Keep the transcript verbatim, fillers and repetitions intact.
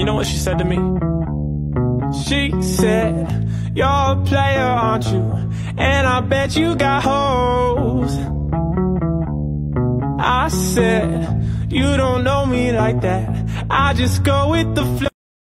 know what she said to me? She said, you're a player, aren't you? And I bet you got hoes. I said, you don't know me like that. I just go with the flow.